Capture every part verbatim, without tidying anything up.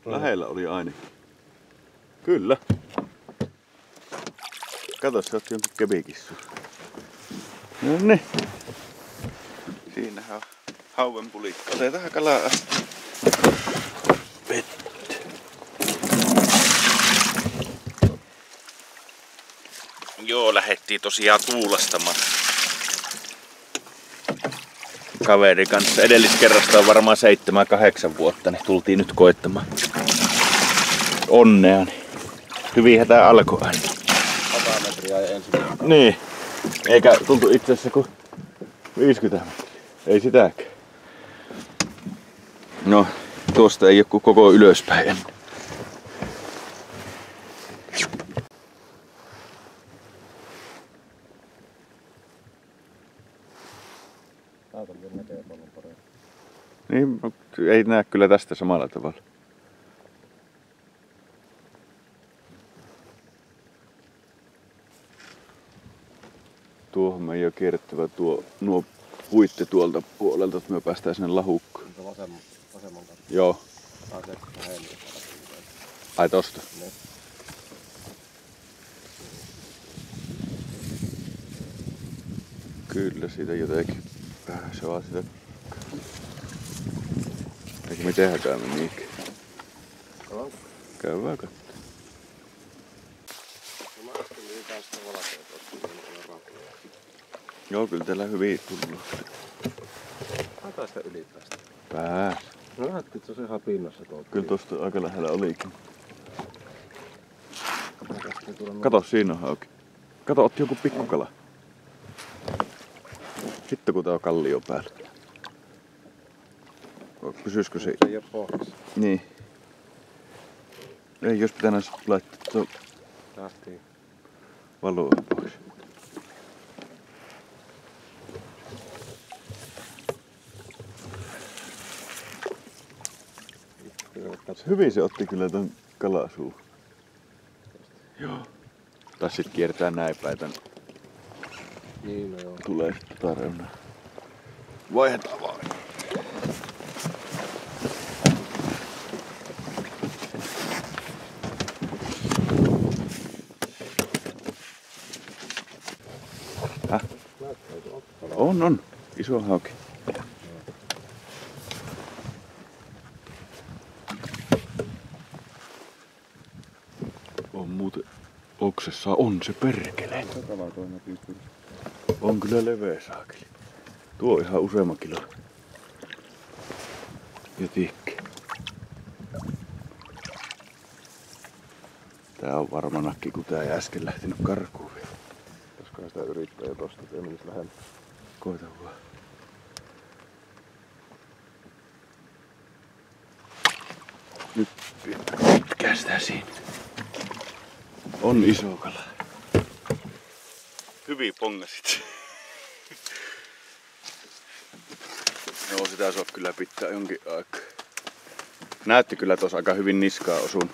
Lähellä oli ainakin. Kyllä. Kato, se otti jonkun kepikissu. No niin. Siinähän on hauenpulikka. Otetaan kalaa asti. Vettä. Joo, lähdettiin tosiaan tuulastamaan kaverin kanssa. Edelliskerrasta on varmaan seitsemän kahdeksan vuotta, niin tultiin nyt koettamaan onnea. Niin hyvinhän tää alkoi aina. sata metriä ja ensimmäinen. Niin. Eikä tultu itse asiassa kuin viisikymmentä metriä. Ei sitäkään. No, tuosta ei ole koko ylöspäin ennen. Täältä näkee paljon paremmin. Niin, mutta ei näe kyllä tästä samalla tavalla. Tuohon meidän on kierrettävä tuo, nuo puitte tuolta puolelta, että me päästään sinne lahukkoon. Vasemman, vasemman kanssa. Joo. Pääsee lähelle. Ai tosta? Ne. Kyllä siitä jotenkin vähän saa sitä. Eikö me tehdään me niinkään? Käydään katsomaan. No mä äsken liikään sitä valakea tuossa, niin olen rapuja. Joo, kyllä täällä hyvin tullut. Haetaan sitä ylipäästä. Pääs. No näytti, että se on ihan pinnassa tuolta. Kyllä tosta aika lähellä olikin. Kato, siinä on hauki. Kato, otti joku pikkukala. Sitten kun tää on kallio päällä. Pysyisikö se? Se ei oo pohjassa. Niin. Ei, jos pitäisi laittaa tuo Lähtiin. valoa pois. Hyvin se otti kyllä ton kalasuun. Joo. Tai sit kiertää näin päin tän. Niin, no joo. Tulee sitten tarjona. Vaihdetaan vaan. Häh? On, on. Iso hauki. On muuten oksessa. On se perkele. On kyllä leveä saakeli. Tuo on ihan useamman kilo. Ja tikki. Tää on varma nakki, kun tää ei äsken lähtenyt karkuun vielä. Koska sitä yrittää jo tosta, ettei menisi lähellä. Koita vaan. Nyt pitkästään siinä. On iso kala. Hyvin pongasit. Joo, sitä saa kyllä pitää jonkin aikaa. Näytti kyllä tos aika hyvin niskaa osun.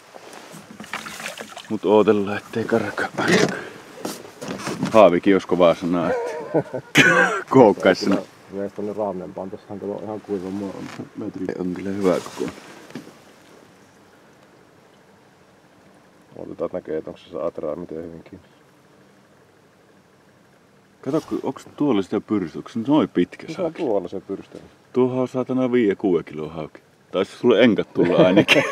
Mut ootellaan, ettei karkaa. Haavikin jos kovaa sanaa, että kookkais sen. Vees tonne raamempaan, tossahan kato ihan kuiva maa on. Metri on kyllä hyvä koko. Otetaan näkee, että onko se saa atraa miten hyvin kiinni. Kato, onks tuolla sitä pyrstä? Onks se noin pitkä No, se on saakeli? tuolla se pyrstä. Tuohon on saatana viisi kuusi kiloa hauki. Taisi sulle enkat tulla ainakin.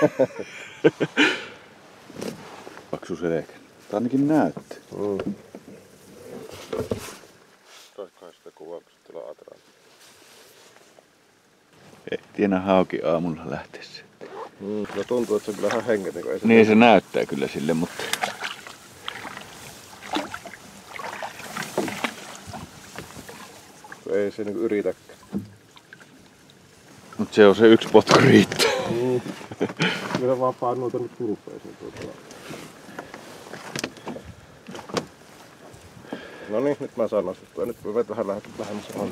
Paksu selkä. Tää ainakin näyttää. Mm. Saisikohan sitä kuvaa, kun se tulee atraa. Ei tiedä hauki aamulla lähtessä. Mm. No tuntuu, että se on kyllä ihan hengetön. Ei se Niin se näyttää kyllä sille, mutta... Ei se niinku yritäkään. Mut se on se yksi potku riittää. Mm. Kyllä vaan painuu tonne turpeeseen tuota. No niin, nyt mä saan nostettua. Nyt voit vähän lähemmäs on.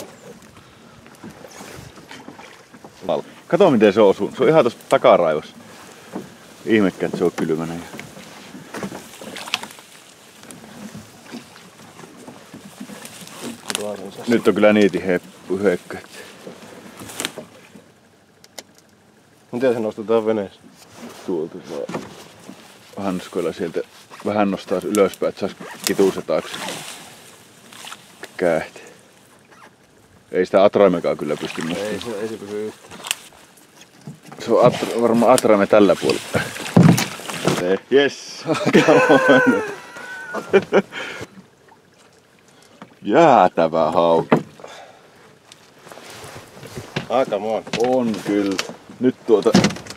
Kato miten se osuu. Se on ihan tossa takaraivossa. Ihmekkä, että se on kylmänä. Nyt on kyllä niiti heppu hökkö. Miten se nostetaan veneessä? tuolta vaan hanskoilla sieltä vähän nostaa ylöspäin, että sais kituusetaksi kähti. Ei sitä Atramekaan kyllä pysty nostamaan. Ei se, ei se pysy yhtään. Se on atra, varmaan Atrame tällä puolella. Yes! Jäätävä hauki. Aika moon. On kyllä. Nyt tuota...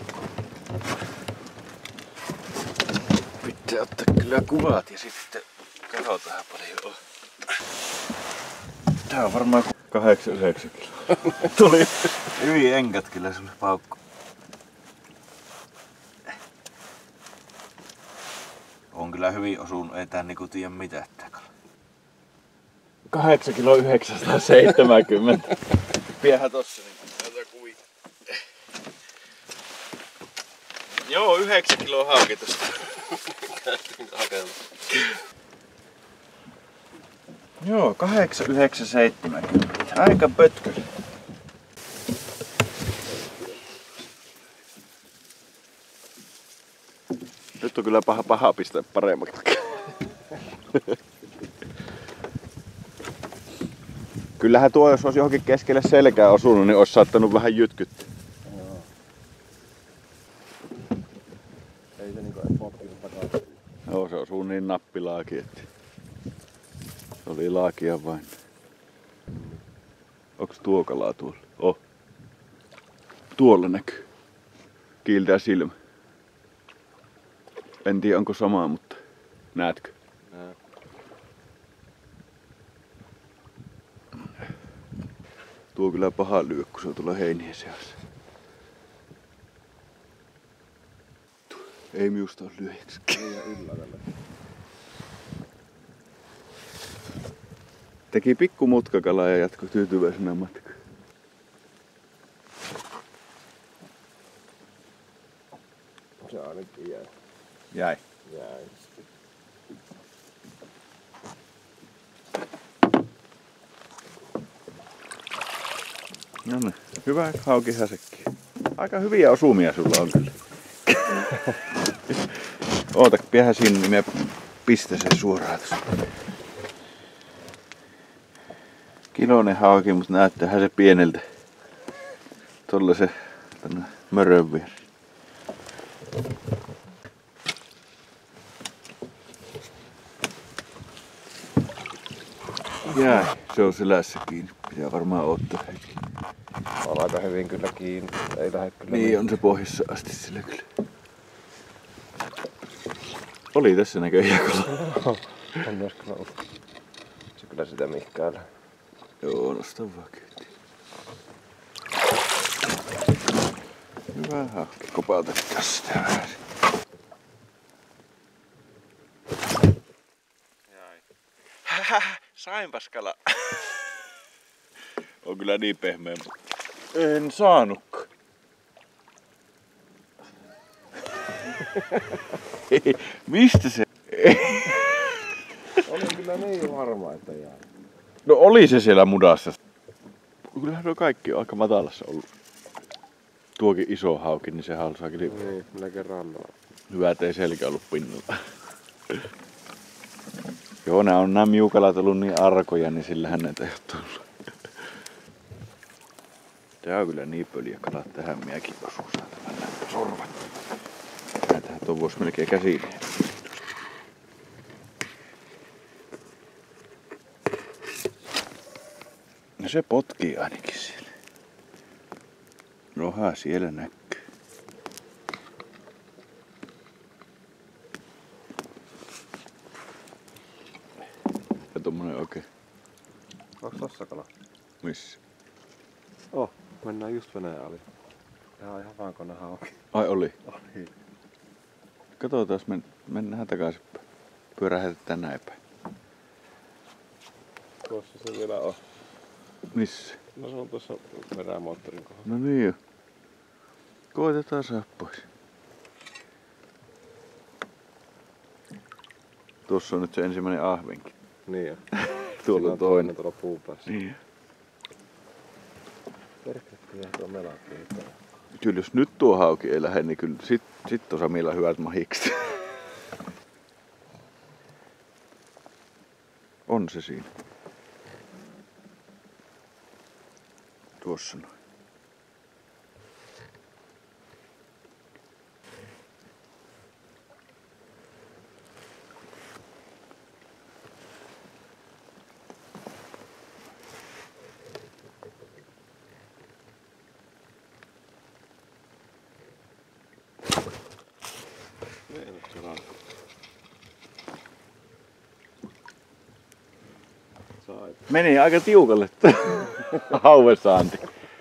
Pitää ottaa kyllä kuvat ja sitten katsotaan paljon on. Tää on varmaan kahdeksan yhdeksän kiloa. Tuli hyvin engät kyllä sulle paukku. On kyllä hyvin osunut, ei tää niinku tiedä mitään tää kala. kahdeksan kiloa yhdeksänsataaseitsemänkymmentä. Piehän tossa niin näitä kuvia. Joo, yhdeksän kiloa hauki tosta. Joo, kahdeksan yhdeksän seitsemänkymmentä. Aika pötkö. Nyt on kyllä paha, paha pistää paremmaksi. Kyllähän tuo, jos olisi johonkin keskelle selkää osunut, niin olisi saattanut vähän jytkyttää. Joo. Ei se niinku edes potkinut takaisin. Joo, se osuu niin nappilaakin, että se oli laakia vain. Onks tuo kalaa tuolla? Oh. Tuolla näkyy. Kiiltää silmä. En tiedä onko sama, mutta näetkö? Nää. Tuo on kyllä paha lyö, kun se on tuolla heinien seassa. Ei minusta ole lyöjäksi. Niin ja yllätällä. Teki pikku mutkakala ja jatkoi tyytyväisenä matkaa. Se ainakin jäi. Jäi. Jäi. No niin, hyvä hauki häsekki. Aika hyviä osumia sulla on kyllä. Oota, pidähän siinä, niin minä pistän sen suoraan tossa. Kiloinen hauki, mutta näyttäähän se pieneltä. Tuolla se tänne mörön vieressä. Jäi, se on selässä kiinni. Pitää varmaan ottaa hetki. On aika hyvin kyllä kiinni. Ei lähde kyllä. Niin on se pohjassa asti sillä kyllä. Oli tässä näköjään kala. On myös kyllä ollut. Se kyllä sitä mihkäällä. Joo, nosta vaan kyytiin. Hyvä hauki. Kopautetaan sitä vähän. Sainpas kala. On kyllä niin pehmeä. En saanutkaan. Mistä se? Oli kyllä niin varma, että jää. No oli se siellä mudassa. Kyllähän on kaikki aika matalassa ollut. Tuokin iso hauki, niin sehän on saakeli. Niin, melkein rannalla. Hyvä, ettei selkä ollut pinnalla. Joo, nää on nämä miukalat ollut niin arkoja, niin sillähän näitä ei ole tullut. Tää on kyllä niin pöliä kalat, tähän minäkin osuu saatavan näitä sorvat. Näitähän tuon vois melkein käsiin. No se potkii ainakin siellä. Roha siellä näkyy. Ja tommonen oikein. Onks tossa kala? Missä? Oh, mennään just Venäjän ali. Tää on ihan vaan kone hauki. Ai oli. Oli. Katsotaan, men, mennään takaisinpäin. Pyörähdetään näin päin. Tuossa se vielä on. Missä? No se on tuossa perämoottorin kohdalla. No niin jo. Koitetaan saada pois. Tuossa on nyt se ensimmäinen ahvenkin. Niin jo. Tuolla on toinen. Tuolla puupäässä. Niin. Perkele, kyllä tuo melakki. Kyllä jos nyt tuo hauki ei lähde, niin kyllä sit, sit on Samilla hyvät mahikset. On se siinä. Tuossa noin. Meni aika tiukalle hauesaanti.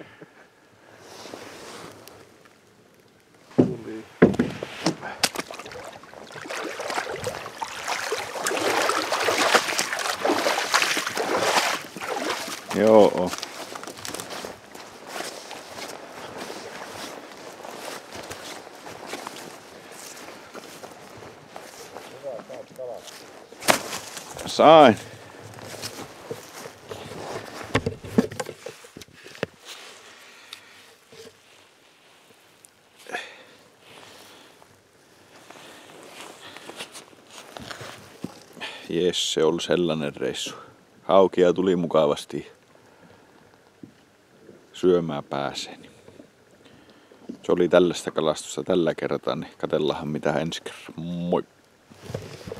Joo. Sain. Jes, se oli sellainen reissu. Haukia tuli mukavasti syömään pääseen. Se oli tällaista kalastusta tällä kertaa, niin katsellaanhan mitä ensi kerran. Moi!